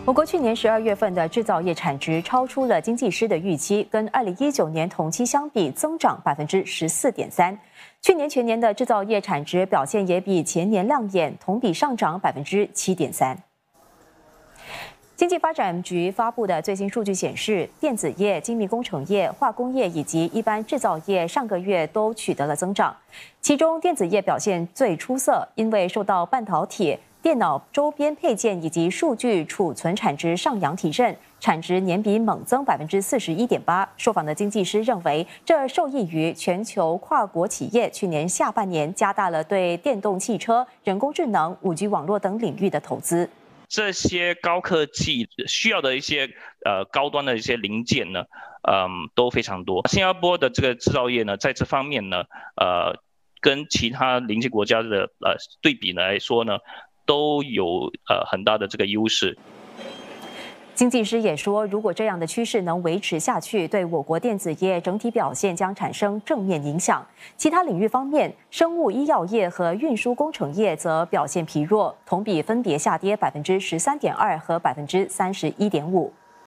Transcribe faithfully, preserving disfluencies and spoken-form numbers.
我国去年十二月份的制造业产值超出了经济师的预期，跟二零一九年同期相比增长百分之十四点三。去年全年的制造业产值表现也比前年亮眼，同比上涨百分之七点三。经济发展局发布的最新数据显示，电子业、精密工程业、化工业以及一般制造业上个月都取得了增长。其中，电子业表现最出色，因为受到半导体、电脑周边配件以及数据储存产值上扬提振，产值年比猛增百分之四十一点八。受访的经济师认为，这受益于全球跨国企业去年下半年加大了对电动汽车、人工智能、五 G 网络等领域的投资。 这些高科技需要的一些呃高端的一些零件呢，嗯，都非常多。新加坡的这个制造业呢，在这方面呢，呃，跟其他邻近国家的呃对比呢来说呢，都有呃很大的这个优势。 经济师也说，如果这样的趋势能维持下去，对我国电子业整体表现将产生正面影响。其他领域方面，生物医药业和运输工程业则表现疲弱，同比分别下跌百分之十三点二和百分之三十一点五。